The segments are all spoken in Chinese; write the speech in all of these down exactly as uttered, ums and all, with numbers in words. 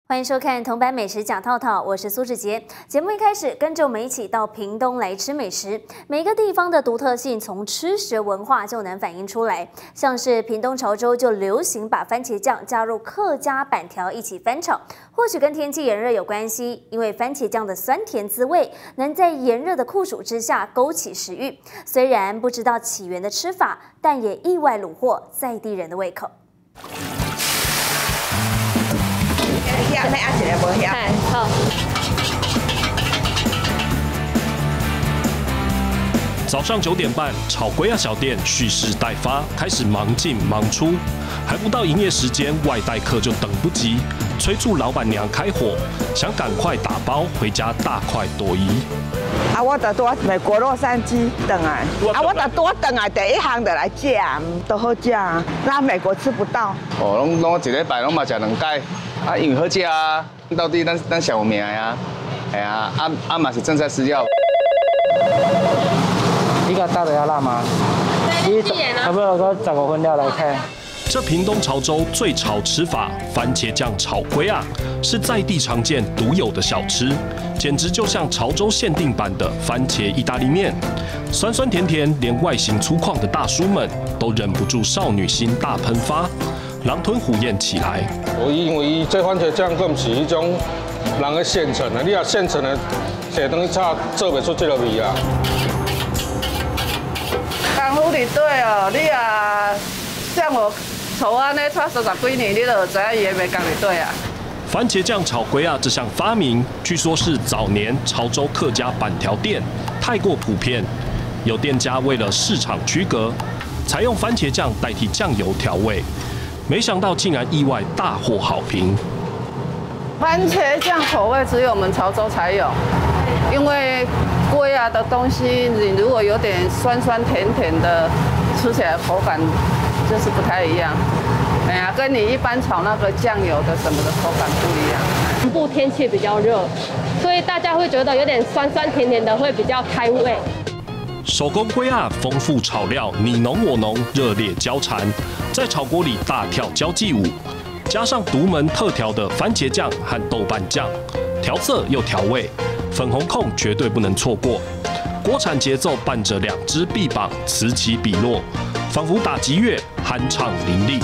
欢迎收看《铜板美食讲套套》，我是苏志杰。节目一开始，跟着我们一起到屏东来吃美食。每个地方的独特性，从吃食文化就能反映出来。像是屏东潮州就流行把番茄酱加入客家板条一起翻炒，或许跟天气炎热有关系，因为番茄酱的酸甜滋味能在炎热的酷暑之下勾起食欲。虽然不知道起源的吃法，但也意外虏获在地人的胃口。 好。 早上九点半，炒龟鸭小店蓄势待发，开始忙进忙出。还不到营业时间，外带客就等不及，催促老板娘开火，想赶快打包回家大快朵颐。 啊，我得多美国洛杉矶等来，啊，我得多等来第一行的来吃，都好吃啊，那美国吃不到。 哦，拢拢一礼拜拢嘛食两摆。 啊，因为好食啊，到底咱咱小命呀，哎呀，啊啊嘛是正菜饲料。 你个大的要辣吗？你差不多个十五分了来看。 这屏东潮州最潮吃法——番茄酱炒龟啊，是在地常见独有的小吃，简直就像潮州限定版的番茄意大利面，酸酸甜甜，连外形粗犷的大叔们都忍不住少女心大喷发。 狼吞虎咽起来。 我因为这番茄酱佫唔是迄种人嘅现成的，你若现成的，写东西炒做袂出这个味啊。 功夫你对哦，你啊，像我炒安尼炒三十几年，你就知影伊的袂讲你对啊。 番茄酱炒龟啊，这项发明据说是早年潮州客家板条店太过普遍，有店家为了市场区隔，采用番茄酱代替酱油调味。 没想到竟然意外大获好评。 番茄酱口味只有我们潮州才有，因为龟啊的东西，你如果有点酸酸甜甜的，吃起来口感就是不太一样。哎呀，跟你一般炒那个酱油的什么的口感不一样。 南部天气比较热，所以大家会觉得有点酸酸甜甜的，会比较开胃。 手工龟啊，丰富炒料，你侬我侬，热烈交缠，在炒锅里大跳交际舞，加上独门特调的番茄酱和豆瓣酱，调色又调味，粉红控绝对不能错过。锅铲节奏伴着两只臂膀此起彼落，仿佛打击乐，酣畅淋漓。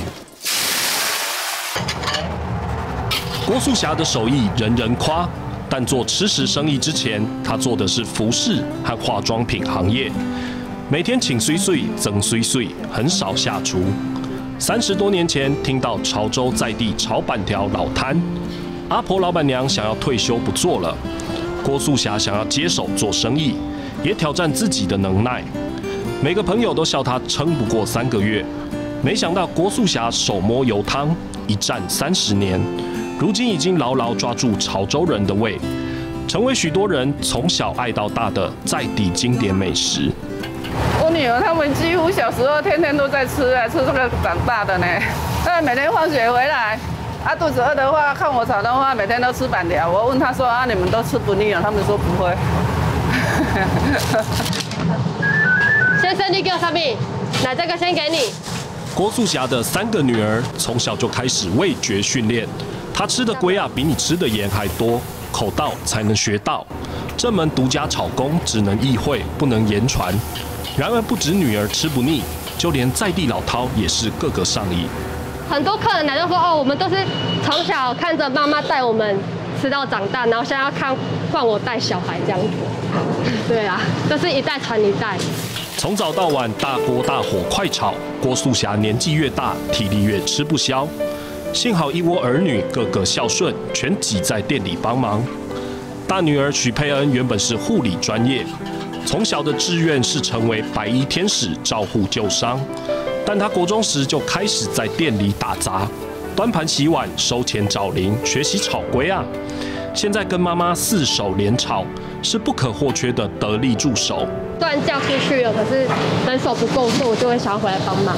郭素霞的手艺人人夸。 但做吃食生意之前，他做的是服饰和化妆品行业，每天请碎碎增碎碎，很少下厨。三十多年前，听到潮州在地炒板条老摊，阿婆老板娘想要退休不做了，郭素霞想要接手做生意，也挑战自己的能耐。每个朋友都笑她撑不过三个月，没想到郭素霞手摸油汤，一战三十年。 如今已经牢牢抓住潮州人的胃，成为许多人从小爱到大的在地经典美食。 我女儿他们几乎小时候天天都在吃啊，吃这个长大的呢。他们每天放学回来，啊肚子饿的话，看我炒的话，每天都吃板条。我问他说啊，你们都吃不腻了？他们说不会。 先生，你给我什么？来，这个先给你。 郭素霞的三个女儿从小就开始味觉训练。 他吃的龟啊，比你吃的盐还多，口到才能学到。这门独家炒功只能意会，不能言传。然而不止女儿吃不腻，就连在地老饕也是个个上瘾。 很多客人来就说哦，我们都是从小看着妈妈带我们吃到长大，然后现在要看换我带小孩这样子。对啊，就是一代传一代。 从早到晚大锅大火快炒，郭素霞年纪越大，体力越吃不消。 幸好一窝儿女个个孝顺，全挤在店里帮忙。大女儿许佩恩原本是护理专业，从小的志愿是成为白衣天使，照护旧伤。但她国中时就开始在店里打杂，端盘洗碗、收钱找零，学习炒龟啊。现在跟妈妈四手联炒，是不可或缺的得力助手。 虽然嫁出去了，可是人手不够，所以我就会想要回来帮忙。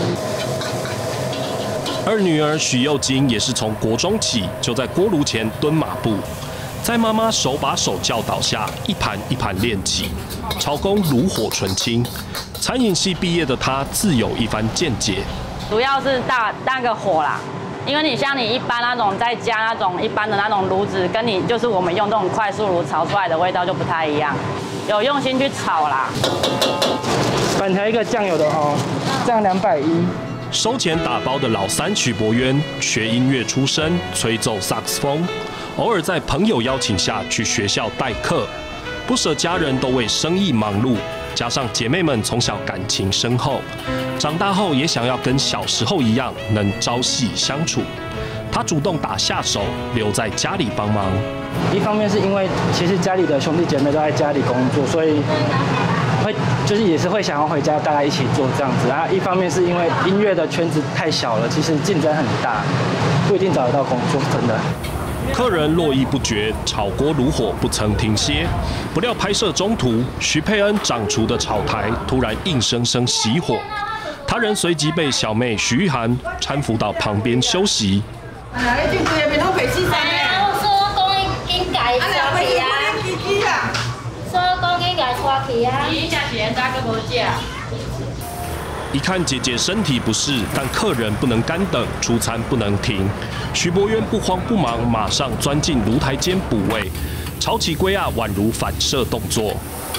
二女儿许幼晶也是从国中起就在锅炉前蹲马步，在妈妈手把手教导下，一盘一盘练起，炒功炉火纯青。餐饮系毕业的她自有一番见解， 主要是大那个火啦， 因为你像你一般那种在家那种一般的那种炉子，跟你就是我们用这种快速炉炒出来的味道就不太一样，有用心去炒啦。 板条一个酱油的哦，这样两百一。 收钱打包的老三许博渊，学音乐出身，吹奏萨克斯风，偶尔在朋友邀请下去学校代课，不舍家人都为生意忙碌。 加上姐妹们从小感情深厚，长大后也想要跟小时候一样能朝夕相处。她主动打下手，留在家里帮忙。 一方面是因为其实家里的兄弟姐妹都在家里工作，所以会就是也是会想要回家大家一起做这样子。然后一方面是因为音乐的圈子太小了，其实竞争很大，不一定找得到工作，真的。 客人络绎不绝，炒锅炉火不曾停歇。不料拍摄中途，徐佩恩掌厨的炒台突然硬生生熄火，他人随即被小妹徐玉涵搀扶到旁边休息。 哎，你规个面拢白死晒咧！我说讲紧紧改刷去啊！说讲紧改刷去啊！伊真是早个无食。 一看姐姐身体不适，但客人不能干等，出餐不能停。徐博渊不慌不忙，马上钻进炉台间补位，炒起龟啊宛如反射动作。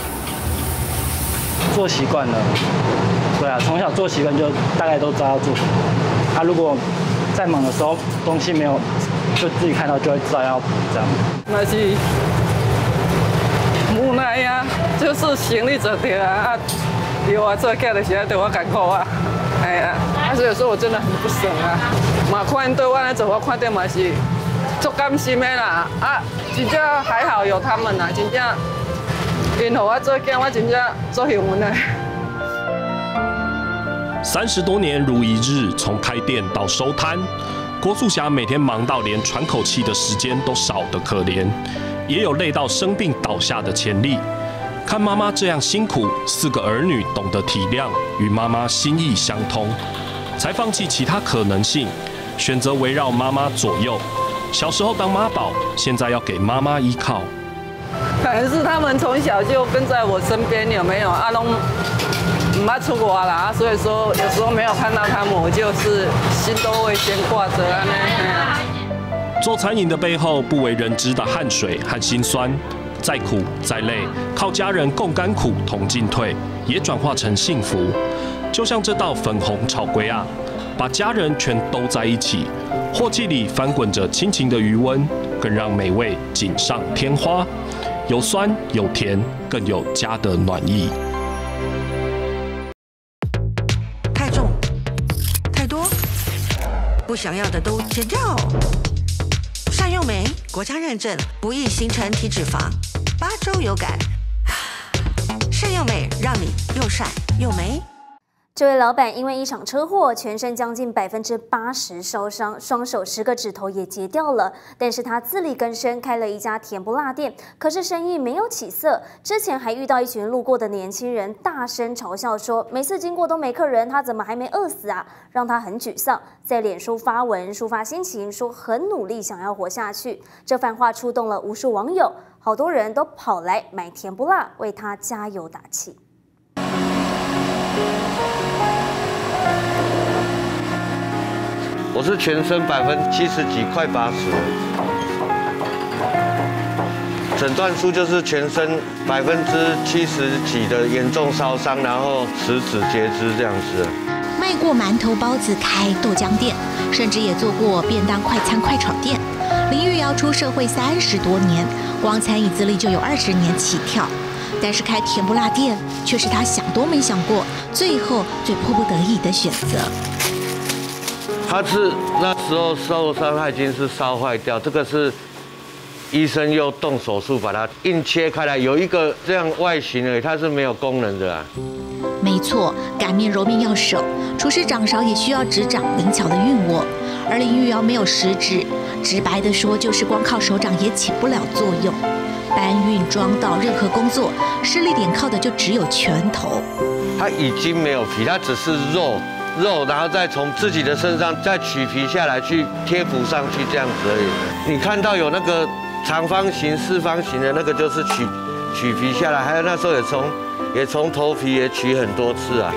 做习惯了，对啊，从小做习惯就大概都知道要做什么。啊，如果在忙的时候东西没有，就自己看到就会知道要补这样。 那是无奈呀、啊，就是行李者对啊。 有啊，做囝就是爱对我艰苦啊，哎呀，啊所以说我真的很不爽啊。嘛看对我来做，我看到嘛是足甘心的啦。啊，真正还好有他们啦，真正因互我做囝，我真正足幸运的。 三十多年如一日，从开店到收摊，郭素霞每天忙到连喘口气的时间都少得可怜，也有累到生病倒下的潜力。 看妈妈这样辛苦，四个儿女懂得体谅，与妈妈心意相通，才放弃其他可能性，选择围绕妈妈左右。小时候当妈宝，现在要给妈妈依靠。 可能是他们从小就跟在我身边，有没有？阿龙唔捌出国啦，所以说有时候没有看到他们，我就是心都会先挂着啊那。 做餐饮的背后，不为人知的汗水和辛酸。 再苦再累，靠家人共甘苦同进退，也转化成幸福。就像这道粉红炒龟啊，把家人全都在一起，镬气里翻滚着亲情的余温，更让美味锦上添花。有酸有甜，更有家的暖意。 太重，太多，不想要的都剪掉。善用酶，国家认证，不易形成体脂肪。 八周有感，善用美让你又善又美。 这位老板因为一场车祸，全身将近百分之八十烧伤，双手十个指头也截掉了。但是他自力更生，开了一家甜不辣店，可是生意没有起色。之前还遇到一群路过的年轻人，大声嘲笑说，每次经过都没客人，他怎么还没饿死啊？让他很沮丧，在脸书发文抒发心情，说很努力想要活下去。这番话触动了无数网友，好多人都跑来买甜不辣，为他加油打气。 我是全身百分之七十几，快八十。诊断书就是全身百分之七十几的严重烧伤，然后十指截肢这样子。 卖过馒头包子，开豆浆店，甚至也做过便当快餐快炒店。林玉瑶出社会三十多年，光餐饮资历就有二十年起跳。但是开甜不辣店，却是他想都没想过，最后最迫不得已的选择。 他是那时候受伤，他已经是烧坏掉，这个是医生又动手术把它硬切开来，有一个这样外形而已，它是没有功能的啊。 没错，擀面揉面要手，厨师掌勺也需要指掌灵巧的运握，而林玉瑶没有食指，直白的说就是光靠手掌也起不了作用。搬运装到任何工作，施力点靠的就只有拳头。 它已经没有皮，它只是肉。 肉，然后再从自己的身上再取皮下来，去贴补上去，这样子而已。你看到有那个长方形、四方形的那个，就是取取皮下来，还有那时候也从也从头皮也取很多次啊。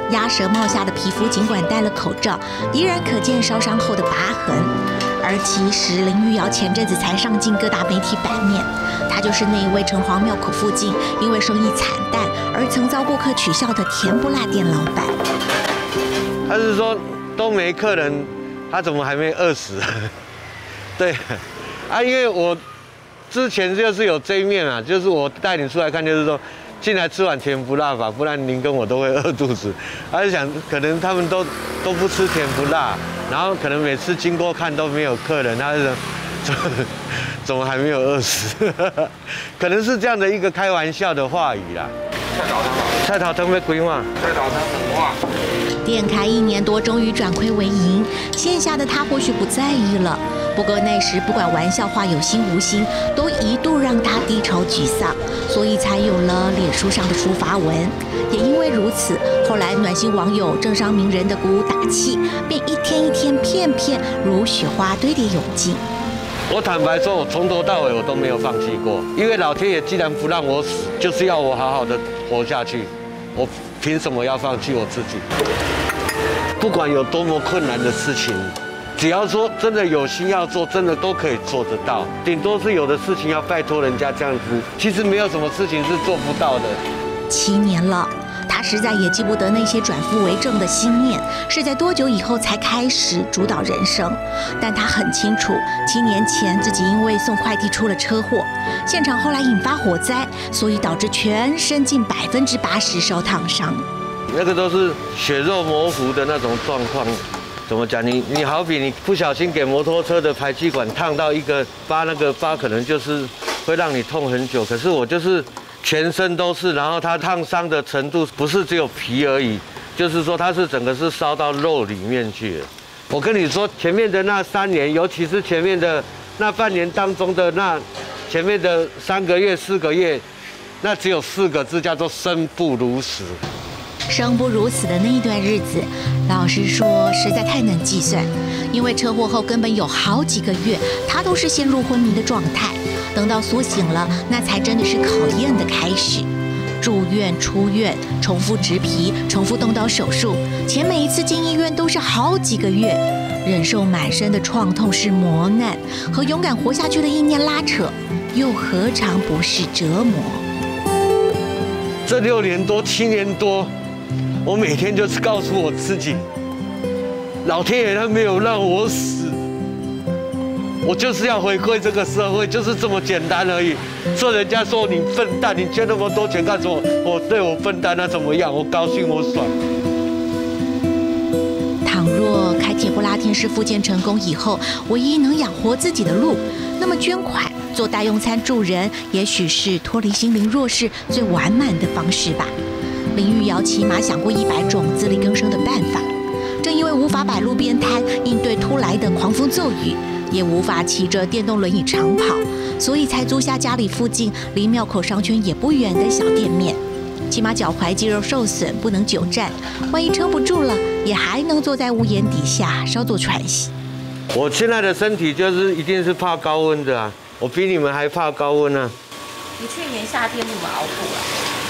鸭舌帽下的皮肤尽管戴了口罩，依然可见烧伤后的疤痕。而其实林玉瑶前阵子才上进各大媒体版面，她就是那一位城隍庙口附近因为生意惨淡而曾遭顾客取笑的甜不辣店老板。 他是说都没客人，他怎么还没饿死？对，啊，因为我之前就是有这一面啊，就是我带你出来看，就是说进来吃碗甜不辣吧，不然您跟我都会饿肚子。他就想，可能他们都都不吃甜不辣，然后可能每次经过看都没有客人，他就说怎么怎么还没有饿死？可能是这样的一个开玩笑的话语啦。菜头汤好，菜头汤要几碗？菜头汤两碗。 店开一年多，终于转亏为盈。线下的他或许不在意了，不过那时不管玩笑话有心无心，都一度让他低潮沮丧，所以才有了脸书上的抒发文。也因为如此，后来暖心网友、政商名人的鼓舞打气，便一天一天片片如雪花堆叠涌进。 我坦白说，我从头到尾我都没有放弃过，因为老天爷既然不让我死，就是要我好好的活下去，我凭什么要放弃我自己？不管有多么困难的事情，只要说真的有心要做，真的都可以做得到。顶多是有的事情要拜托人家这样子，其实没有什么事情是做不到的。 七年了。他实在也记不得那些转负为正的心念是在多久以后才开始主导人生，但他很清楚，七年前自己因为送快递出了车祸，现场后来引发火灾，所以导致全身近百分之八十受烫伤。 那个都是血肉模糊的那种状况。怎么讲？你你好比你不小心给摩托车的排气管烫到一个疤，那个疤可能就是会让你痛很久。可是我就是全身都是，然后它烫伤的程度不是只有皮而已，就是说它是整个是烧到肉里面去了。我跟你说，前面的那三年，尤其是前面的那半年当中的那前面的三个月、四个月，那只有四个字，叫做生不如死。 生不如死的那一段日子，老实说实在太难计算，因为车祸后根本有好几个月，他都是陷入昏迷的状态。等到苏醒了，那才真的是考验的开始。住院、出院，重复植皮，重复动刀手术，前每一次进医院都是好几个月，忍受满身的创痛是磨难，和勇敢活下去的意念拉扯，又何尝不是折磨？ 这六年多、七年多，我每天就是告诉我自己，老天爷他没有让我死，我就是要回馈这个社会，就是这么简单而已。说人家说你笨蛋，你捐那么多钱干什么？我对我笨蛋那怎么样？我高兴，我爽。 倘若开铁不拉天师复健成功以后，唯一能养活自己的路，那么捐款、做代用餐助人，也许是脱离心灵弱势最完满的方式吧。林玉瑶起码想过一百种自力更生的办法，正因为无法摆路边摊应对突来的狂风骤雨，也无法骑着电动轮椅长跑，所以才租下家里附近离庙口商圈也不远的小店面。起码脚踝肌肉受损，不能久站，万一撑不住了，也还能坐在屋檐底下稍作喘息。 我现在的身体就是一定是怕高温的啊，我比你们还怕高温啊。 你去年夏天怎么熬过啊？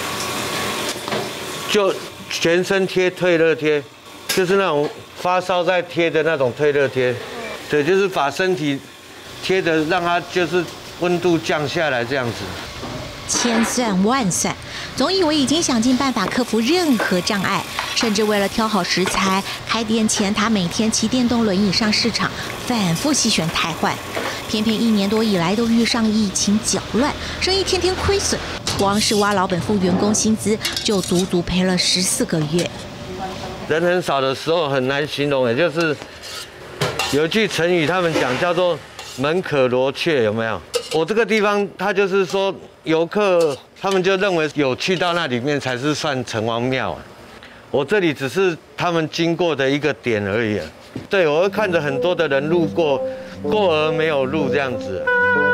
就全身贴退热贴，就是那种发烧在贴的那种退热贴，对，就是把身体贴的让它就是温度降下来这样子。 千算万算，总以为已经想尽办法克服任何障碍，甚至为了挑好食材，开店前他每天骑电动轮椅上市场，反复细选汰换。偏偏一年多以来都遇上疫情搅乱，生意天天亏损，光是挖老本付员工薪资就足足赔了十四个月。 人很少的时候很难形容，也就是有一句成语，他们讲叫做门可罗雀，有没有？我这个地方，它就是说游客他们就认为有去到那里面才是算城隍庙啊。我这里只是他们经过的一个点而已啊。对，我会看着很多的人路过，过而没有路这样子。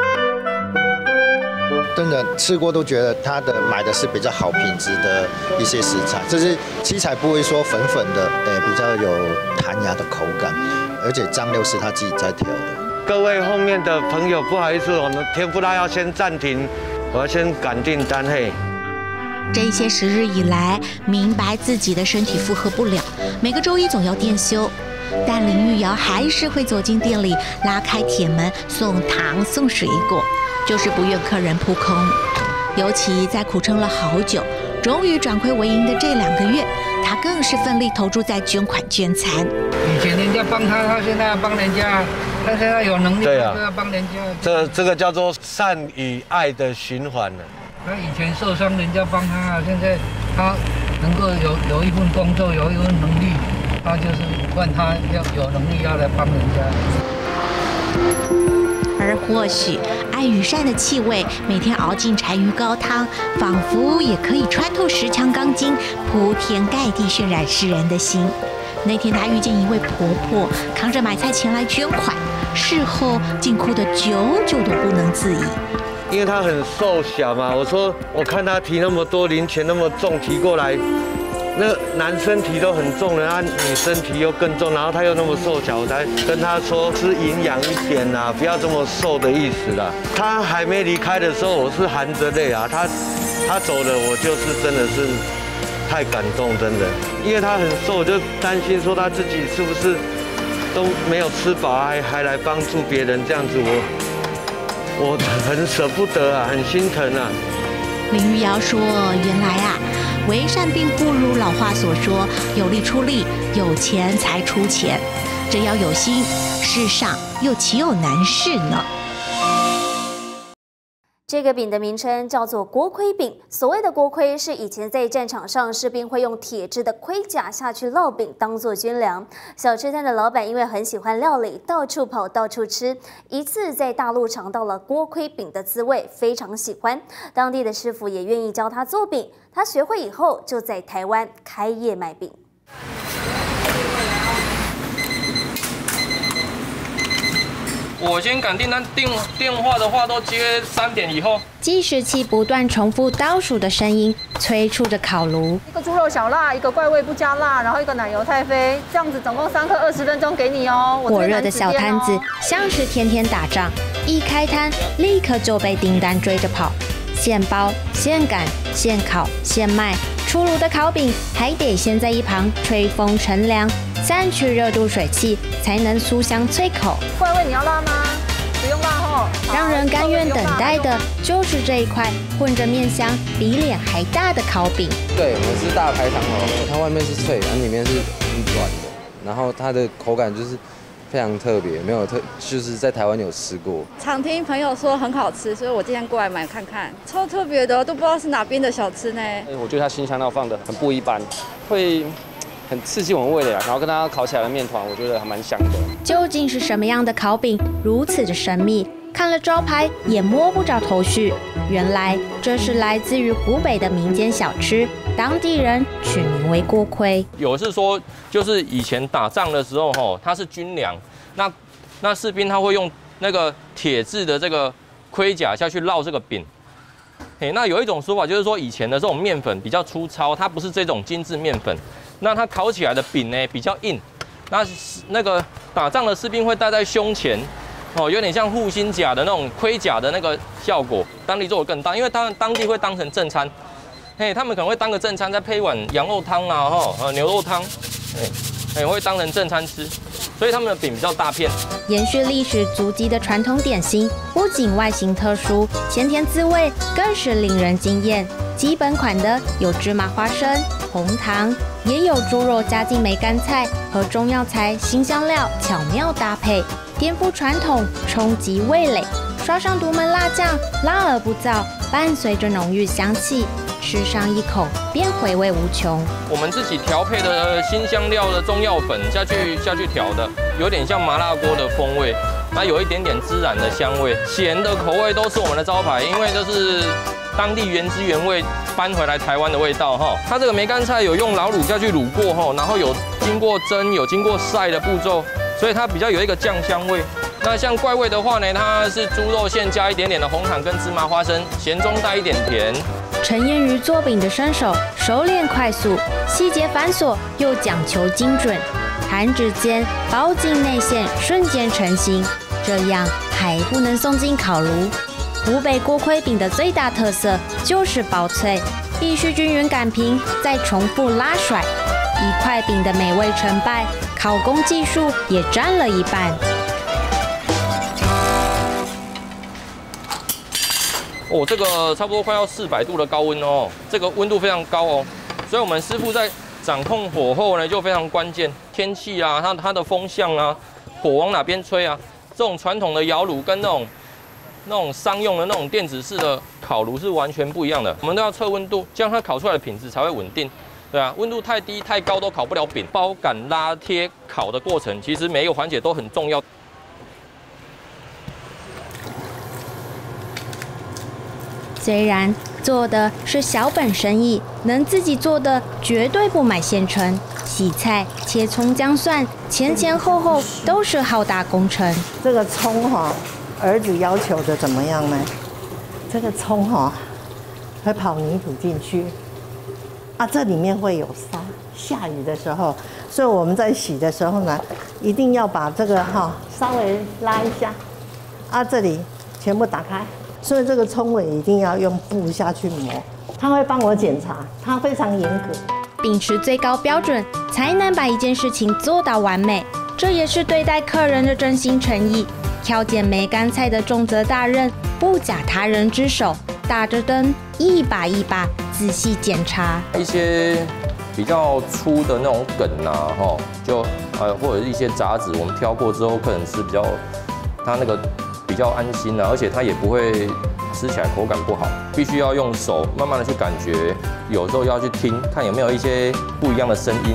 真的吃过都觉得它的买的是比较好品质的一些食材，就是七彩不会说粉粉的，呃，比较有弹牙的口感，而且酱料是他自己在调的。 各位后面的朋友，不好意思，我们天妇罗要先暂停，我要先赶订单嘿。 这些时日以来，明白自己的身体负荷不了，每个周一总要店休。但林玉瑶还是会走进店里，拉开铁门送糖送水果，就是不愿客人扑空。尤其在苦撑了好久，终于转亏为盈的这两个月，他更是奋力投注在捐款捐餐。 以前人家帮他，他现在要帮人家，他现在有能力， 对啊， 就要帮人家。 这这个叫做善与爱的循环了。 他以前受伤，人家帮他，现在他能够有有一份工作，有一份能力，他就是问他要有能力要来帮人家。 而或许爱与善的气味，每天熬进柴鱼高汤，仿佛也可以穿透石墙钢筋，铺天盖地渲染世人的心。那天他遇见一位婆婆，扛着买菜前来捐款，事后竟哭得久久都不能自已。 因为她很瘦小嘛，我说我看她提那么多零钱那么重提过来，那男生提都很重了，啊女生提又更重，然后她又那么瘦小，我才跟她说吃营养一点啦，不要这么瘦的意思啦。她还没离开的时候，我是含着泪啊，她她走了，我就是真的是太感动，真的，因为她很瘦，我就担心说她自己是不是都没有吃饱，还还来帮助别人这样子，我。我很舍不得啊，很心疼啊。 林玉瑶说：“原来啊，为善并不如老话所说，有力出力，有钱才出钱。只要有心，世上又岂有难事呢？” 这个饼的名称叫做锅盔饼。所谓的锅盔，是以前在战场上士兵会用铁制的盔甲下去烙饼，当做军粮。小吃摊的老板因为很喜欢料理，到处跑，到处吃。一次在大陆尝到了锅盔饼的滋味，非常喜欢。当地的师傅也愿意教他做饼。他学会以后，就在台湾开业卖饼。 我先赶订单，订电话的话都接三点以后。 计时器不断重复倒数的声音，催促着烤炉。 一个猪肉小辣，一个怪味不加辣，然后一个奶油太妃，这样子总共三颗，二十分钟给你哦。 火热的小摊子像是天天打仗，一开摊立刻就被订单追着跑。现包、现擀、现烤、现卖，出炉的烤饼还得先在一旁吹风乘凉，散去热度水汽，才能酥香脆口。 怪味你要辣吗？不用辣哦。 让人甘愿等待的就是这一块混着面香、比脸还大的烤饼。 对，我们是大排档哦，它外面是脆，然后里面是很软的，然后它的口感就是非常特别，没有特，就是在台湾有吃过。 常听朋友说很好吃，所以我今天过来买看看，超特别的，都不知道是哪边的小吃呢。 我觉得它新香料放的很不一般，会很刺激我们味蕾啊，然后跟它烤起来的面团，我觉得还蛮香的。 究竟是什么样的烤饼如此的神秘？看了招牌也摸不着头绪。原来这是来自于湖北的民间小吃，当地人取名为锅盔。 有是说，就是以前打仗的时候，吼，它是军粮，那那士兵他会用那个铁制的这个盔甲下去烙这个饼。嘿，那有一种说法就是说，以前的这种面粉比较粗糙，它不是这种精致面粉，那它烤起来的饼呢比较硬，那那个打仗的士兵会戴在胸前。哦，有点像护心甲的那种盔甲的那个效果，当地做的更大，因为他们当地会当成正餐，嘿，他们可能会当个正餐，再配一碗羊肉汤啊，哈，呃牛肉汤，哎，哎会当成正餐吃，所以他们的饼比较大片。 延续历史足迹的传统点心，不仅外形特殊，咸甜滋味更是令人惊艳。基本款的有芝麻花生、红糖，也有猪肉加进梅干菜和中药材新香料巧妙搭配。颠覆传统，冲击味蕾，刷上独门辣酱，辣而不燥，伴随着浓郁香气，吃上一口便回味无穷。 我们自己调配的新香料的中药粉下去下去调的，有点像麻辣锅的风味，那有一点点孜然的香味，咸的口味都是我们的招牌，因为这是当地原汁原味搬回来台湾的味道哈。它这个梅干菜有用老卤下去卤过哈，然后有经过蒸，有经过晒的步骤。所以它比较有一个酱香味。那像怪味的话呢，它是猪肉馅加一点点的红糖跟芝麻花生，咸中带一点甜。 陈彦瑜做饼的身手熟练快速，细节繁琐又讲求精准，弹指间包进内馅，瞬间成型。这样还不能送进烤炉。湖北锅盔饼的最大特色就是薄脆， 必须均匀擀平，再重复拉甩。一块饼的美味成败，烤工技术也占了一半。 哦，这个差不多快要四百度的高温哦，这个温度非常高哦，所以我们师傅在掌控火候呢就非常关键。天气啊，它它的风向啊，火往哪边吹啊，这种传统的窑炉跟那种那种商用的那种电子式的烤炉是完全不一样的。我们都要测温度，这样它烤出来的品质才会稳定。对啊，温度太低太高都烤不了饼。包擀、拉贴、烤的过程，其实每一个环节都很重要。 虽然做的是小本生意，能自己做的绝对不买现成。洗菜、切葱姜蒜，前前后后都是浩大工程。 这个葱哈、哦，儿子要求的怎么样呢？这个葱哈、哦，会跑泥土进去。啊，这里面会有沙，下雨的时候，所以我们在洗的时候呢，一定要把这个哈、哦、稍微拉一下，啊，这里全部打开，所以这个葱尾一定要用布下去磨。他会帮我检查，他非常严格， 秉持最高标准，才能把一件事情做到完美。这也是对待客人的真心诚意。挑拣梅干菜的重责大任，不假他人之手，打着灯一把一把仔细检查。 一些比较粗的那种梗啊，哈，就呃或者是一些杂质，我们挑过之后，客人吃比较，他那个比较安心啊，而且他也不会吃起来口感不好。必须要用手慢慢的去感觉，有时候要去听，看有没有一些不一样的声音。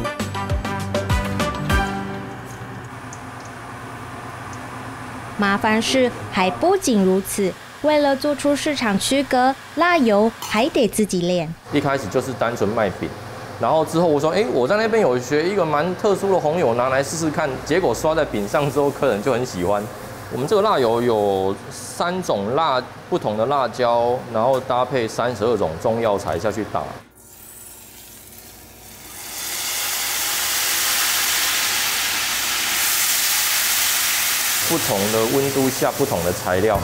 麻烦事还不仅如此，为了做出市场区隔，辣油还得自己炼。 一开始就是单纯卖饼，然后之后我说，哎，我在那边有学一个蛮特殊的红油，拿来试试看。结果刷在饼上之后，客人就很喜欢。我们这个辣油有三种辣不同的辣椒，然后搭配三十二种中药材下去打。不同的温度下不同的材料。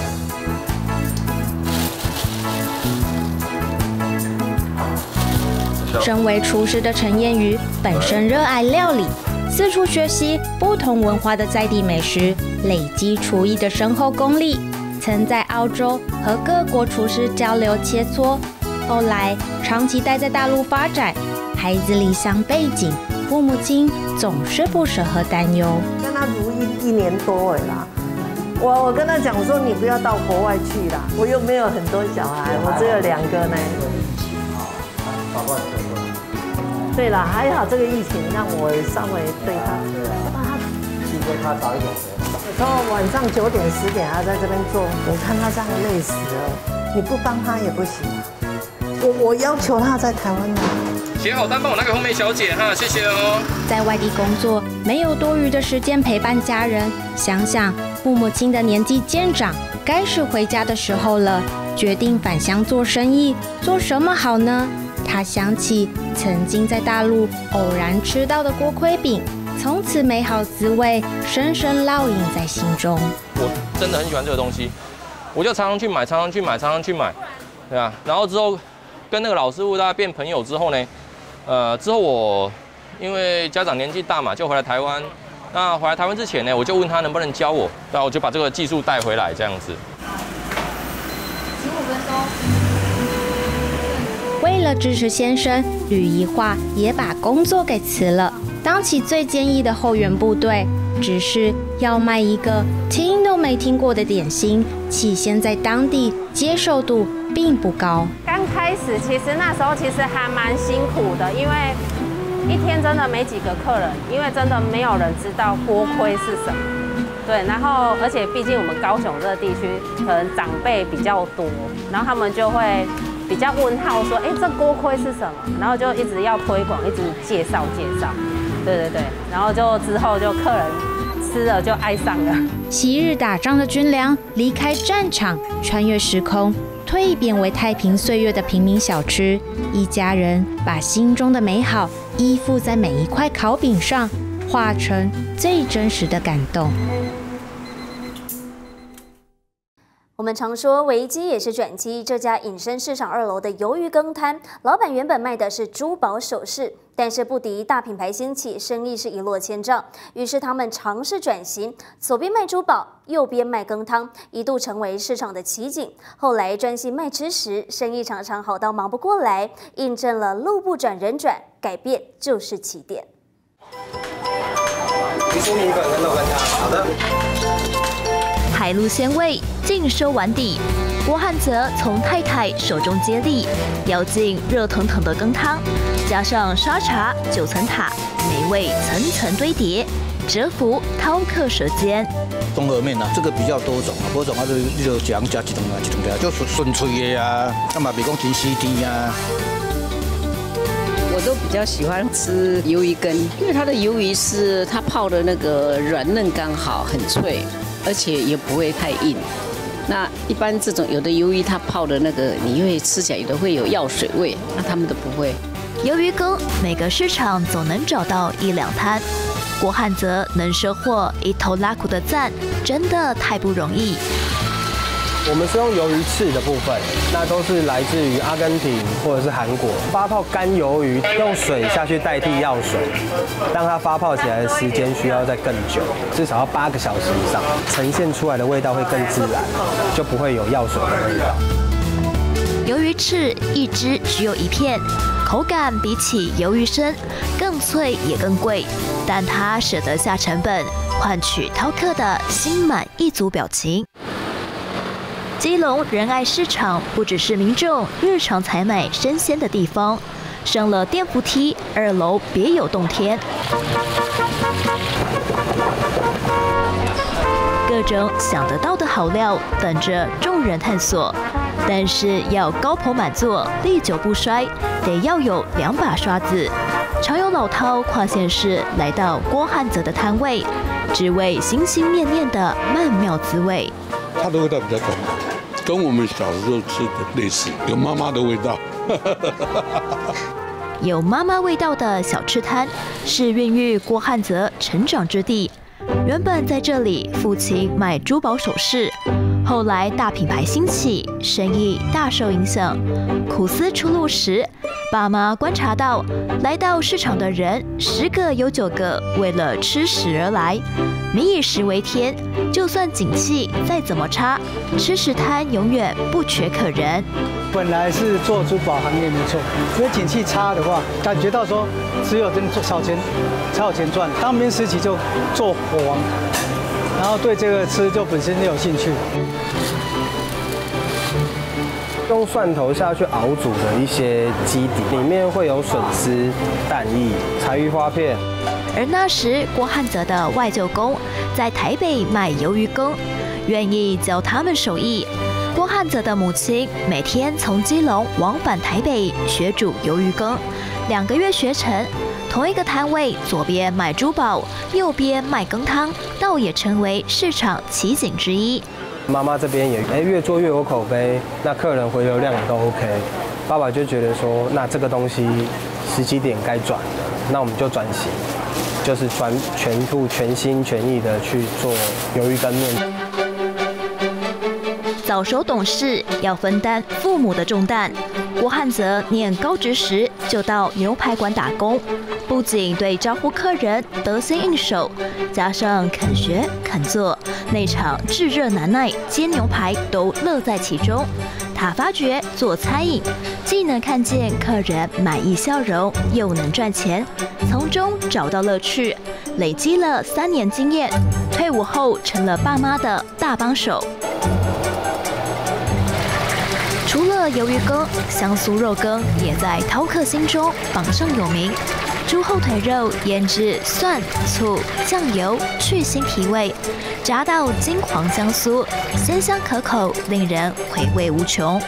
身为厨师的陈燕瑜本身热爱料理，四处学习不同文化的在地美食，累积厨艺的深厚功力。曾在澳洲和各国厨师交流切磋，后来长期待在大陆发展，孩子离乡背景，父母亲总是不舍和担忧。 跟他如一一年多了啦，我我跟他讲说你不要到国外去啦，我又没有很多小孩，我只有两个呢。对了，还好这个疫情让我稍微对他，帮他期待他早一点回来。有时候晚上九点十点还在这边做，我看他这样累死了，你不帮他也不行啊。我我要求他在台湾啊。 写好单帮我拿给后面小姐哈，谢谢哦。 在外地工作，没有多余的时间陪伴家人，想想父母亲的年纪渐长，该是回家的时候了，决定返乡做生意，做什么好呢？他想起曾经在大陆偶然吃到的锅盔饼，从此美好滋味深深烙印在心中。 我真的很喜欢这个东西，我就常常去买，常常去买，常常去买，对啊。然后之后跟那个老师傅大家变朋友之后呢，呃，之后我因为家长年纪大嘛，就回来台湾。那回来台湾之前呢，我就问他能不能教我，然后我就把这个技术带回来，这样子。 十五分钟。 为了支持先生，吕怡桦也把工作给辞了，当起最坚毅的后援部队。只是要卖一个听都没听过的点心，起先在当地接受度并不高。 刚开始其实那时候其实还蛮辛苦的，因为一天真的没几个客人，因为真的没有人知道锅盔是什么。对，然后而且毕竟我们高雄这个地区可能长辈比较多，然后他们就会比较问号说，哎，这锅盔是什么？然后就一直要推广，一直介绍介绍。对对对，然后就之后就客人吃了就爱上了。 昔日打仗的军粮离开战场，穿越时空，蜕变为太平岁月的平民小吃。一家人把心中的美好依附在每一块烤饼上，化成最真实的感动。 我们常说危机也是转机，这家隐身市场二楼的鱿鱼羹摊，老板原本卖的是珠宝首饰，但是不敌大品牌兴起，生意是一落千丈。于是他们尝试转型，左边卖珠宝，右边卖羹汤，一度成为市场的奇景。后来专心卖吃食，生意常常好到忙不过来，印证了路不转人转，改变就是起点。 鱼酥米粉跟肉羹汤，好的。 海陆鲜味尽收碗底，郭汉泽从太太手中接力，舀进热腾腾的羹汤，加上沙茶九层塔，美味层层堆叠，折服饕客舌尖。 综合面啊，这个比较多种啊，多种啊，就你就讲加几种啊，几种的，就纯纯粹的啊，那么比讲甜西甜啊。 我都比较喜欢吃鱿鱼羹，因为它的鱿鱼是它泡的那个软嫩刚好，很脆。而且也不会太硬。那一般这种有的鱿鱼它泡的那个，你会吃起来有的会有药水味，那他们的不会。 鱿鱼羹每个市场总能找到一两摊，郭汉泽能收获一头拉苦的赞，真的太不容易。 我们是用鱿鱼翅的部分，那都是来自于阿根廷或者是韩国发泡干鱿鱼，用水下去代替药水，让它发泡起来的时间需要再更久，至少要八个小时以上，呈现出来的味道会更自然，就不会有药水的味道。 鱿鱼翅一只只有一片，口感比起鱿鱼身更脆也更贵，但它舍得下成本，换取饕客的心满意足表情。基隆仁爱市场不只是民众日常采买生鲜的地方，上了电扶梯，二楼别有洞天，各种想得到的好料等着众人探索。但是要高朋满座、历久不衰，得要有两把刷子。常有老饕跨县市来到郭汉泽的摊位，只为心心念念的曼妙滋味。 它的味道比较重，跟我们小时候吃的类似，有妈妈的味道。 有妈妈味道的小吃摊，是孕育郭汉泽成长之地。原本在这里，父亲卖珠宝首饰，后来大品牌兴起，生意大受影响。苦思出路时，爸妈观察到，来到市场的人十个有九个为了吃食而来。民以食为天，就算景气再怎么差，吃食摊永远不缺客人。 本来是做珠宝行业没错，因为景气差的话，感觉到说只有真做小钱才有钱赚。当兵时期就做火王，然后对这个吃就本身就有兴趣。 用蒜头下去熬煮的一些基底，里面会有笋丝、蛋液、柴鱼花片。 而那时郭汉泽的外舅公在台北卖鱿鱼羹，愿意教他们手艺。郭汉泽的母亲每天从基隆往返台北学煮鱿鱼羹，两个月学成。同一个摊位，左边卖珠宝，右边卖羹汤，倒也成为市场奇景之一。 妈妈这边也哎越做越有口碑，那客人回流量也都 OK。爸爸就觉得说，那这个东西时机点该转了，那我们就转型，就是转全部全心全意的去做鱿鱼羹面。 早熟懂事，要分担父母的重担。郭汉泽念高职时就到牛排馆打工，不仅对招呼客人得心应手，加上肯学肯做，那场炙热难耐煎牛排都乐在其中。他发觉做餐饮既能看见客人满意笑容，又能赚钱，从中找到乐趣，累积了三年经验，退伍后成了爸妈的大帮手。除了鱿鱼羹，香酥肉羹也在饕客心中榜上有名。猪后腿肉腌制蒜、醋、酱油，去腥提味，炸到金黄香酥，鲜香可口，令人回味无穷。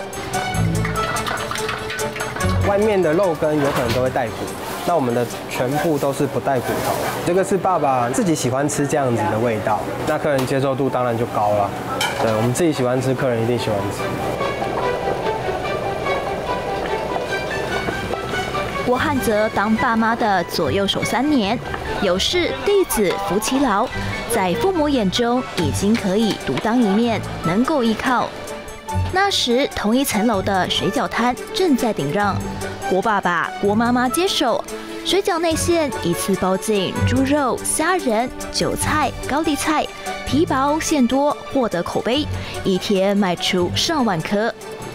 外面的肉羹有可能都会带骨，那我们的全部都是不带骨头。这个是爸爸自己喜欢吃这样子的味道，那客人接受度当然就高了。对，我们自己喜欢吃，客人一定喜欢吃。 郭汉泽当爸妈的左右手三年，有事弟子扶其劳，在父母眼中已经可以独当一面，能够依靠。 那时同一层楼的水饺摊正在顶让，郭爸爸、郭妈妈接手。水饺内馅一次包进猪肉、虾仁、韭菜、高丽菜，皮薄馅多，获得口碑，一天卖出上万颗。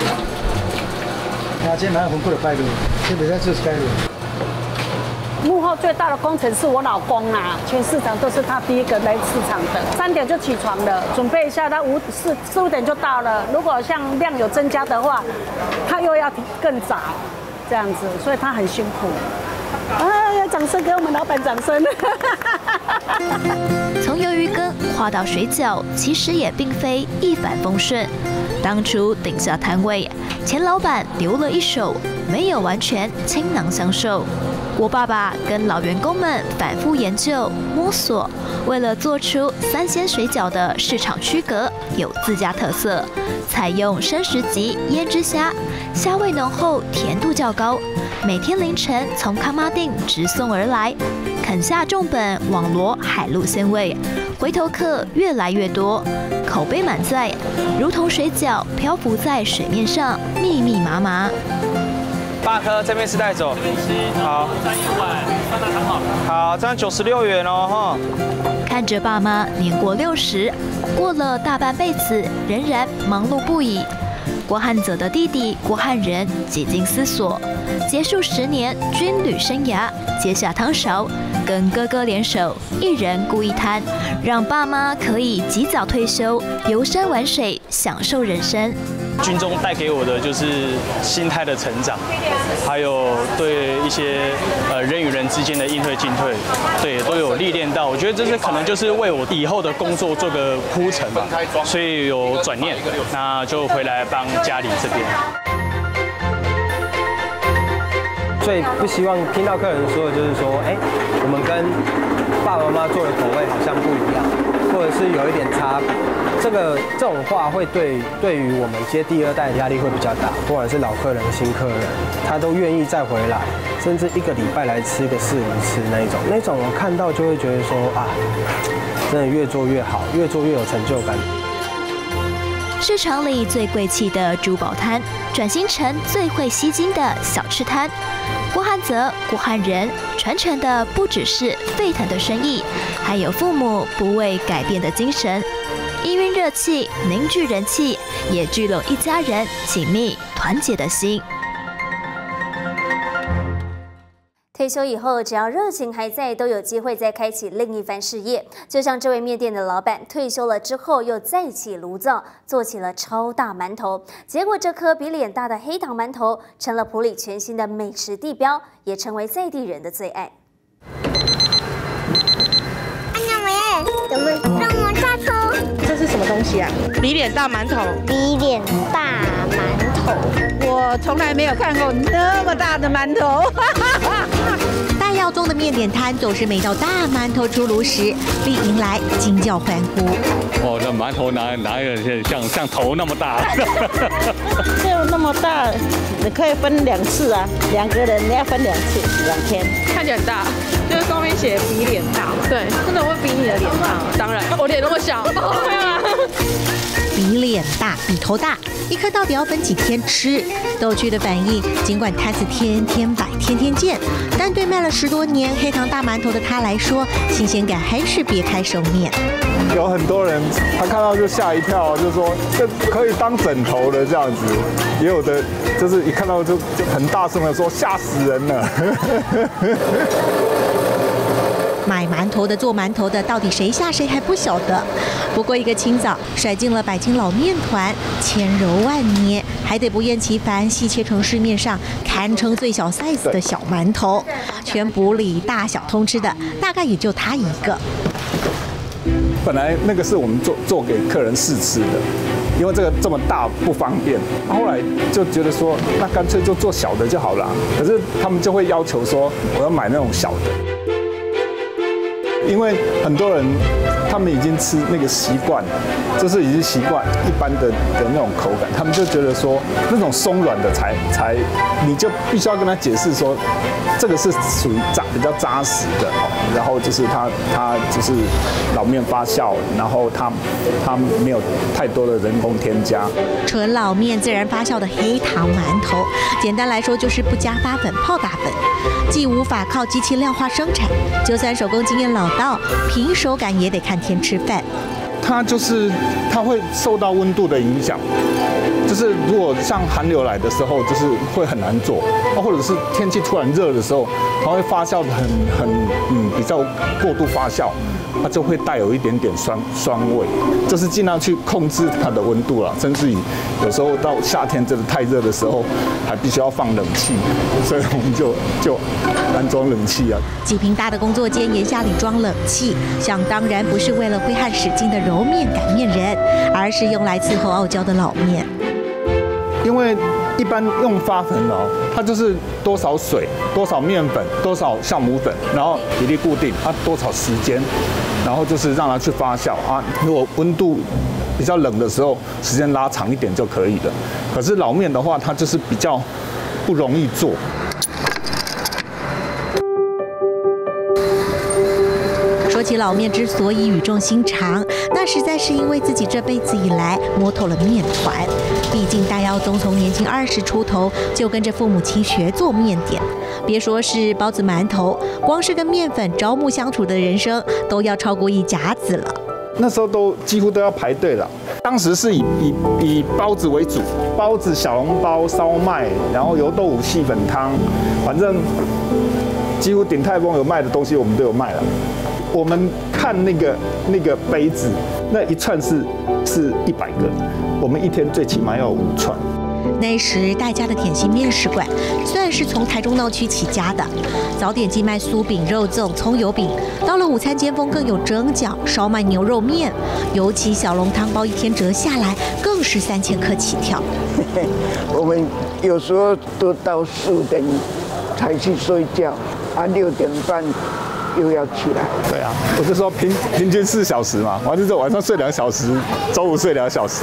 啊，今买红裤的拜路，这边在就是拜路。 幕后最大的工程是我老公啦，全市场都是他第一个来市场的。三点就起床了，准备一下，他五四四五点就到了。如果像量有增加的话，他又要更早，这样子，所以他很辛苦。啊，要掌声给我们老板掌声！ 从鱿鱼羹跨到水饺，其实也并非一帆风顺。当初顶下摊位，前老板留了一手，没有完全倾囊相授。我爸爸跟老员工们反复研究摸索，为了做出三鲜水饺的市场区隔，有自家特色，采用生食级腌制虾，虾味浓厚，甜度较高。每天凌晨从康妈店直送而来，啃下重本网罗海陆鲜味，回头客越来越多，口碑满载，如同水饺漂浮在水面上，密密麻麻。 八颗，这边是带走。好，三一碗，酸辣汤好。好，这样九十六元哦，哈。 看着爸妈年过六十，过了大半辈子，仍然忙碌不已。郭汉泽的弟弟郭汉仁几经思索，结束十年军旅生涯，接下汤勺，跟哥哥联手，一人雇一摊，让爸妈可以及早退休，游山玩水，享受人生。 军中带给我的就是心态的成长，还有对一些呃人与人之间的应对进退，对都有历练到。我觉得这是可能就是为我以后的工作做个铺陈吧，所以有转念，那就回来帮家里这边。 最不希望听到客人说的就是说，哎，我们跟爸爸妈妈做的口味好像不一样，或者是有一点差别。这个这种话会对对于我们接第二代的压力会比较大，不管是老客人、新客人，他都愿意再回来，甚至一个礼拜来吃个四五次那一种，那种我看到就会觉得说啊，真的越做越好，越做越有成就感。 市场里最贵气的珠宝摊，转型成最会吸睛的小吃摊。郭汉泽、郭汉仁传承的不只是沸腾的生意，还有父母不畏改变的精神。氤氲热气，凝聚人气，也聚拢一家人紧密团结的心。 退休以后，只要热情还在，都有机会再开启另一番事业。就像这位面店的老板，退休了之后又再起炉灶，做起了超大馒头。结果这颗比脸大的黑糖馒头，成了埔里全新的美食地标，也成为在地人的最爱。 怎么这么大头？ 这是什么东西啊？比脸大馒头。 比脸大馒头， 我从来没有看过那么大的馒头。 大耀宗的面点摊总是每到大馒头出炉时，必迎来惊叫欢呼。 哦，这馒头哪哪有像像头那么大？ 这有那么大，你可以分两次啊，两个人你要分两次，两天。 看起来很大，就是上面写比脸大嘛。对，真的会比你的脸大。当然，我脸那么小，对啊。 比脸大，比头大，一颗到底要分几天吃？逗趣的反应，尽管摊子天天摆，天天见，但对卖了十多年黑糖大馒头的他来说，新鲜感还是别开生面。 有很多人他看到就吓一跳，就说这可以当枕头的这样子，也有的就是一看到就就很大声的说吓死人了。 买馒头的做馒头的，到底谁下谁还不晓得。不过一个清早甩进了百斤老面团，千揉万捏，还得不厌其烦细切成市面上堪称最小 size 的小馒头。全埔里大小通吃的，大概也就他一个。 本来那个是我们做做给客人试吃的，因为这个这么大不方便。后来就觉得说，那干脆就做小的就好了。可是他们就会要求说，我要买那种小的。因为很多人他们已经吃那个习惯了，就是已经习惯一般的的那种口感，他们就觉得说那种松软的才才，你就必须要跟他解释说，这个是属于扎比较扎实的哦，然后就是它它就是老面发酵，然后它它没有太多的人工添加， 纯老面自然发酵的黑糖馒头，简单来说就是不加发粉泡打粉，既无法靠机器量化生产，就算手工经验老道，凭手感也得看天吃饭。 它就是它会受到温度的影响，就是如果像寒流来的时候，就是会很难做，或者是天气突然热的时候，它会发酵的很很嗯比较过度发酵，它就会带有一点点酸酸味，就是尽量去控制它的温度了，甚至于有时候到夏天真的太热的时候，还必须要放冷气，所以我们就就安装冷气啊。 几坪大的工作间檐下里装冷气，想当然不是为了挥汗使劲的揉面擀面人，而是用来伺候傲娇的老面。 因为一般用发粉哦，它就是多少水、多少面粉、多少酵母粉，然后比例固定，它多少时间，然后就是让它去发酵啊。如果温度比较冷的时候，时间拉长一点就可以了。可是老面的话，它就是比较不容易做。 说起老面之所以语重心长，那实在是因为自己这辈子以来摸透了面团。毕竟戴耀宗从年轻二十出头就跟着父母亲学做面点，别说是包子馒头，光是跟面粉朝暮相处的人生都要超过一甲子了。 那时候都几乎都要排队了。当时是以以以包子为主，包子、小笼包、烧麦，然后油豆腐、细粉汤，反正几乎鼎泰丰有卖的东西我们都有卖了。我们看那个那个杯子，那一串是是一百个，我们一天最起码要五串。 那时戴家的点心面食馆算是从台中闹区起家的，早点既卖酥饼、肉粽、葱油饼，到了午餐尖峰更有蒸饺、烧麦、牛肉面，尤其小笼汤包一天折下来更是三千克起跳。 我们有时候都到四点才去睡觉，啊六点半又要起来。 对啊，我就说平平均四小时嘛，完了之后晚上睡两小时，周五睡两小时。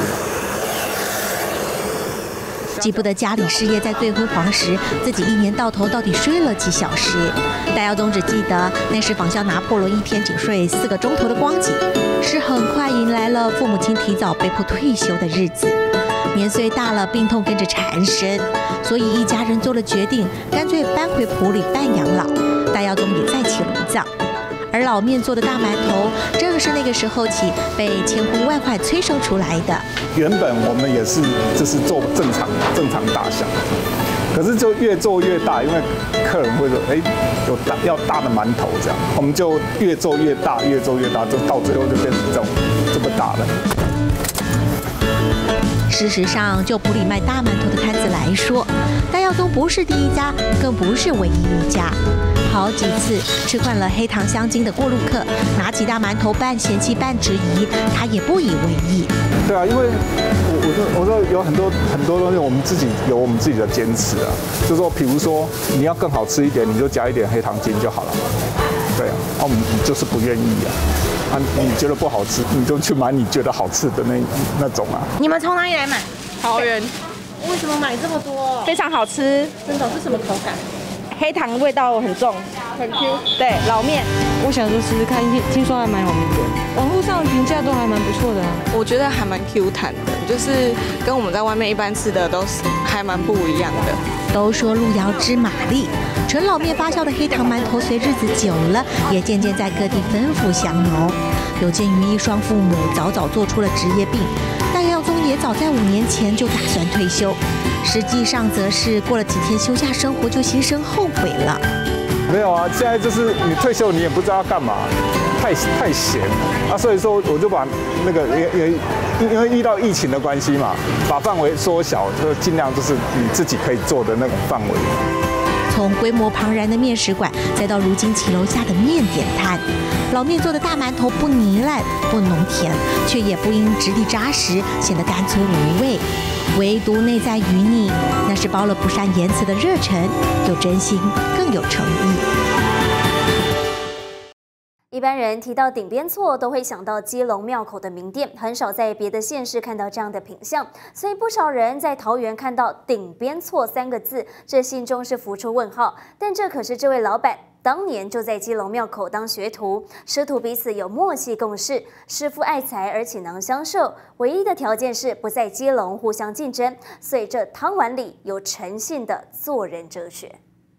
记不得家里事业在最辉煌时，自己一年到头到底睡了几小时。戴耀宗只记得那时仿效拿破仑一天仅睡四个钟头的光景，是很快迎来了父母亲提早被迫退休的日子。年岁大了，病痛跟着缠身，所以一家人做了决定，干脆搬回埔里办养老。戴耀宗也再起炉灶。而老面做的大馒头，正是那个时候起被千呼万唤催生出来的。 原本我们也是就是做正常正常大小，可是就越做越大，因为客人会说，哎，有大要大的馒头这样，我们就越做越大，越做越大，就到最后就变成这种这么大了。 事实上，就埔里卖大馒头的摊子来说，戴耀宗不是第一家，更不是唯一一家。好几次吃惯了黑糖香精的过路客，拿起大馒头半嫌弃半质疑，他也不以为意。 对啊，因为我我说我说有很多很多东西，我们自己有我们自己的坚持啊。就是说，比如说你要更好吃一点，你就加一点黑糖精就好了。对啊，啊我们就是不愿意啊。啊，你觉得不好吃，你就去买你觉得好吃的那那种啊。 你们从哪里来买？ 桃园。 为什么买这么多？ 非常好吃， 真的是什么口感？ 黑糖味道很重， 很 Q。 对，老面。 我想说试试看，听说还蛮有名的，网络上评价都还蛮不错的啊。 我觉得还蛮 Q 弹的，就是跟我们在外面一般吃的都是还蛮不一样的。 都说路遥知马力，纯老面发酵的黑糖馒头随日子久了，也渐渐在各地纷附香浓。有鉴于一双父母早早做出了职业病，戴耀宗也早在五年前就打算退休，实际上则是过了几天休假生活就心生后悔了。 没有啊，现在就是你退休你也不知道要干嘛，太太闲啊，所以说我就把那个也也因为遇到疫情的关系嘛，把范围缩小，就尽量就是你自己可以做的那种范围。 从规模庞然的面食馆，再到如今骑楼下的面点摊，老面做的大馒头不泥烂不浓甜，却也不因质地扎实显得干粗无味，唯独内在于你，那是包了不善言辞的热忱，有真心更有诚意。 一般般人提到顶边错，都会想到基隆庙口的名店，很少在别的县市看到这样的品相，所以不少人在桃园看到顶边错三个字，这心中是浮出问号。但这可是这位老板当年就在基隆庙口当学徒，师徒彼此有默契共事，师傅爱财而倾囊相授，唯一的条件是不在基隆互相竞争，所以这汤碗里有诚信的做人哲学。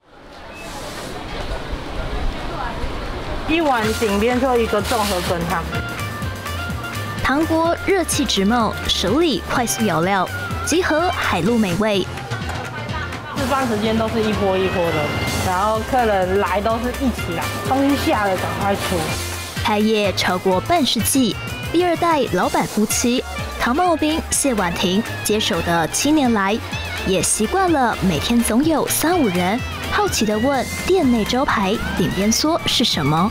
一碗顶边错，一个综合羹汤。 汤锅热气直冒，手里快速舀料，集合海陆美味。 吃饭时间都是一波一波的，然后客人来都是一起来，东西下了赶快出。 开业超过半世纪，第二代老板夫妻唐茂斌、谢婉婷接手的七年来，也习惯了每天总有三五人好奇地问店内招牌顶边蓑是什么。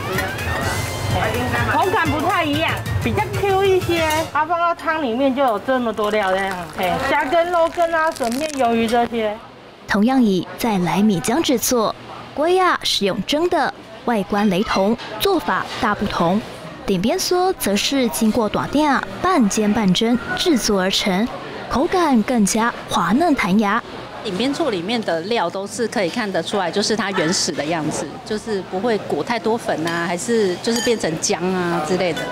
口感不太一样，比较 Q 一些，它放到汤里面就有这么多料这样，哎，虾跟肉羹啊、笋面、鱿鱼这些。 同样以在来米浆制作，龟啊是用蒸的，外观雷同，做法大不同。顶边蓑则是经过短电啊半煎半蒸制作而成，口感更加滑嫩弹牙。 顶边错里面的料都是可以看得出来，就是它原始的样子，就是不会裹太多粉啊，还是就是变成浆啊之类的。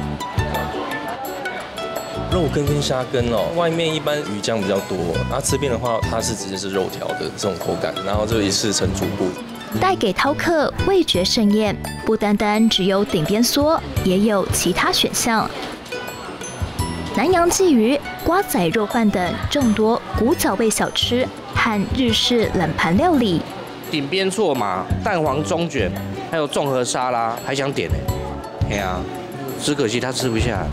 肉羹跟虾羹哦，外面一般鱼浆比较多，然后这边的话它是直接是肉条的这种口感，然后这里是成主部。 带给饕客味觉盛宴，不单单只有顶边蓑，也有其他选项。南洋鲫鱼、瓜仔肉饭等众多古早味小吃和日式冷盘料理。 顶边错嘛，蛋黄中卷，还有综合沙拉，还想点呢。哎呀，只可惜他吃不下。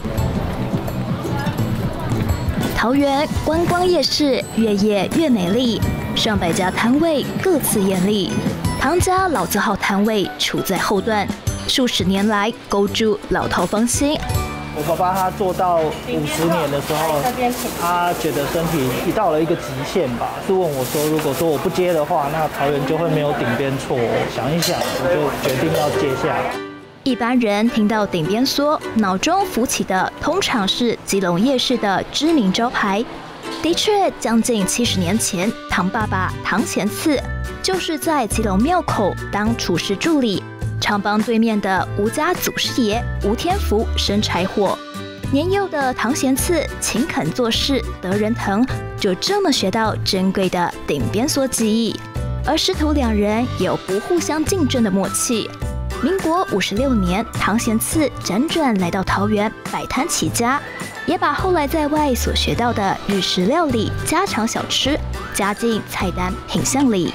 桃园观光夜市越夜越美丽，上百家摊位各自艳丽。唐家老字号摊位处在后段，数十年来勾住老饕芳心。 我爸爸他做到五十年的时候，他觉得身体已到了一个极限吧，是问我说，如果说我不接的话，那桃园就会没有顶边错。想一想，我就决定要接下来。 一般人听到顶边蓑，脑中浮起的通常是基隆夜市的知名招牌。的确，将近七十年前，唐爸爸唐贤次就是在基隆庙口当厨师助理，常帮对面的吴家祖师爷吴天福生柴火。年幼的唐贤次勤恳做事，得人疼，就这么学到珍贵的顶边蓑技艺。而师徒两人有不互相竞争的默契。民国五十六年，唐贤次辗转来到桃园摆摊起家，也把后来在外所学到的日式料理、家常小吃加进菜单品项里。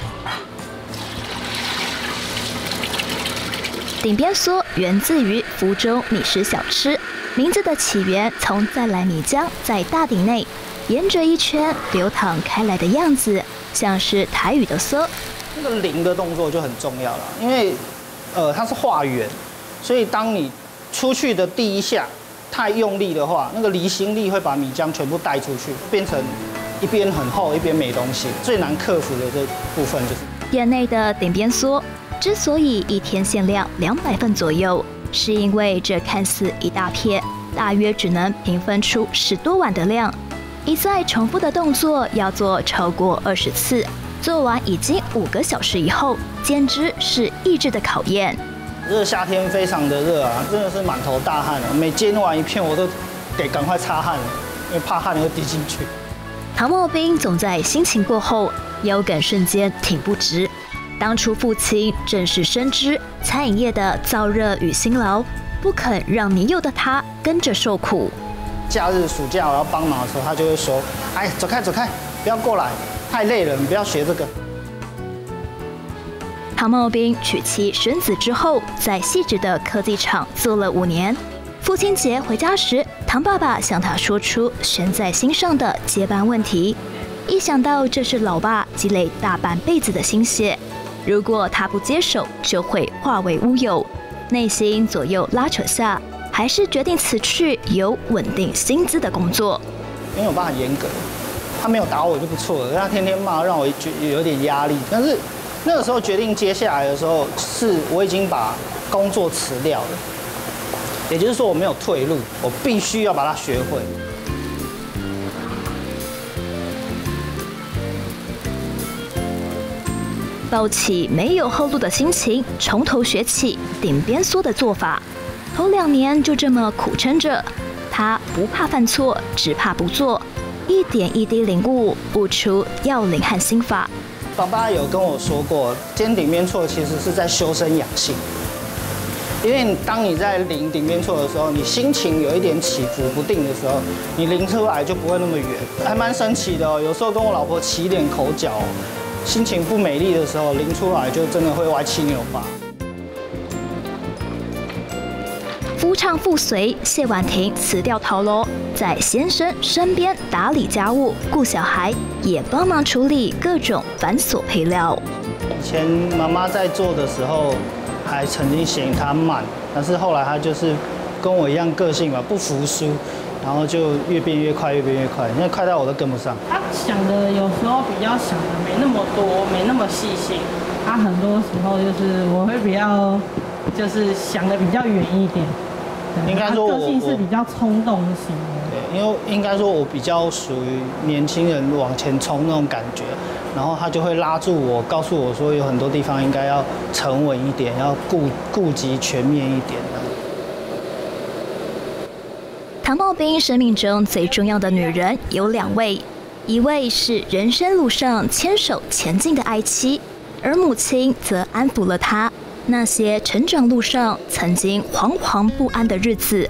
顶边蓑源自于福州米食小吃，名字的起源从再来米浆在大鼎内沿着一圈流淌开来的样子，像是台语的蓑。 那个淋的动作就很重要了，因为呃它是画圆，所以当你出去的第一下太用力的话，那个离心力会把米浆全部带出去，变成一边很厚一边没东西。最难克服的这部分就是店内的顶边蓑之所以一天限量两百份左右，是因为这看似一大片，大约只能平分出十多碗的量。一再重复的动作要做超过二十次，做完已经五个小时以后，简直是意志的考验。 这夏天非常的热啊，真的是满头大汗了。每煎完一片，我都得赶快擦汗，因为怕汗会滴进去。 唐茂斌总在心情过后，腰杆瞬间挺不直。当初父亲正是深知餐饮业的燥热与辛劳，不肯让年幼的他跟着受苦。 假日暑假我要帮忙的时候，他就会说：“哎，走开走开，不要过来，太累了，你不要学这个。” 唐茂斌娶妻生子之后，在细致的科技厂做了五年。父亲节回家时，唐爸爸向他说出悬在心上的接班问题。一想到这是老爸积累大半辈子的心血，如果他不接手，就会化为乌有。内心左右拉扯下，还是决定辞去有稳定薪资的工作。 因为我爸很严格，他没有打我就不错了，他天天骂，让我觉有点压力。但是那个时候决定接下来的时候，是我已经把工作辞掉了，也就是说我没有退路，我必须要把它学会。 抱起没有后路的心情，从头学起顶边梭的做法。头两年就这么苦撑着，他不怕犯错，只怕不做，一点一滴领悟，悟出要领和心法。 爸爸有跟我说过，尖顶边错其实是在修身养性。因为当你在领顶边错的时候，你心情有一点起伏不定的时候，你领出来就不会那么远，还蛮神奇的哦。有时候跟我老婆起点口角，心情不美丽的时候，领出来就真的会歪七扭八。 夫唱妇随，谢婉婷辞掉陶楼，在先生身边打理家务、顾小孩，也帮忙处理各种繁琐配料。 以前妈妈在做的时候，还曾经嫌她慢，但是后来她就是跟我一样个性嘛，不服输，然后就越变越快，越变越快，现在快到我都跟不上。 她想的有时候比较想的没那么多，没那么细心。她很多时候就是我会比较，就是想的比较远一点。 应该说我个性是比较冲动型的。 对，因为应该说我比较属于年轻人往前冲那种感觉，然后他就会拉住我，告诉我说有很多地方应该要沉稳一点，要顾顾及全面一点的。 唐茂彬生命中最重要的女人有两位，一位是人生路上牵手前进的爱妻，而母亲则安抚了他那些成长路上曾经惶惶不安的日子。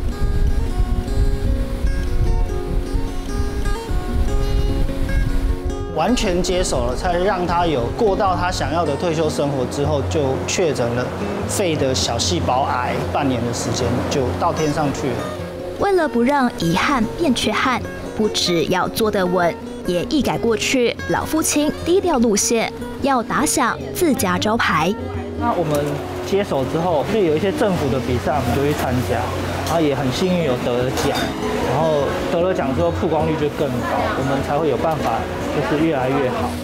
完全接手了，才让他有过到他想要的退休生活之后，就确诊了肺的小细胞癌，半年的时间就到天上去了。 为了不让遗憾变缺憾，不只要坐得稳，也一改过去老父亲低调路线，要打响自家招牌。 那我们接手之后，就有一些政府的比赛，我们就去参加，然后也很幸运有得了奖，然后得了奖之后曝光率就更高，我们才会有办法就是越来越好。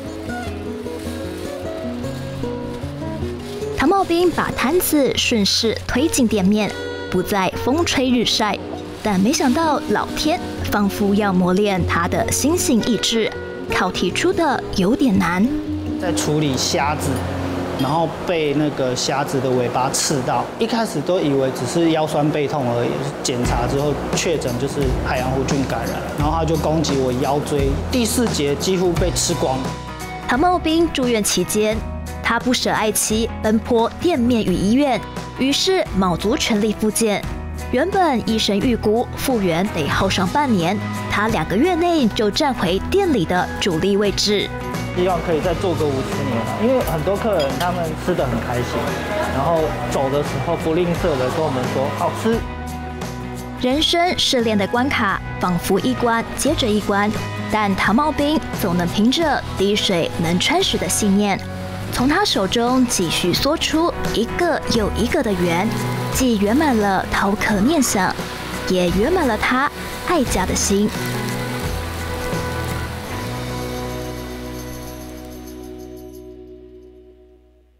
唐茂彬把摊子顺势推进店面，不再风吹日晒，但没想到老天仿佛要磨练他的心性意志，考题出的有点难。 在处理虾子。然后被那个虾子的尾巴刺到，一开始都以为只是腰酸背痛而已，检查之后确诊就是海洋弧菌感染，然后他就攻击我腰椎，第四节几乎被吃光。 唐茂彬住院期间，他不舍爱妻，奔波店面与医院，于是卯足全力复健。原本医生预估复原得耗上半年，他两个月内就站回店里的主力位置。 希望可以再做个五十年，因为很多客人他们吃得很开心，然后走的时候不吝啬的跟我们说好吃。 人生试炼的关卡仿佛一关接着一关，但唐茂彬总能凭着滴水能穿石的信念，从他手中继续缩出一个又一个的圆，既圆满了饕客念想，也圆满了他爱家的心。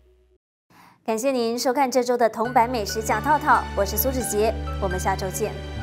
感谢您收看这周的铜板美食讲套套，我是苏芷杰，我们下周见。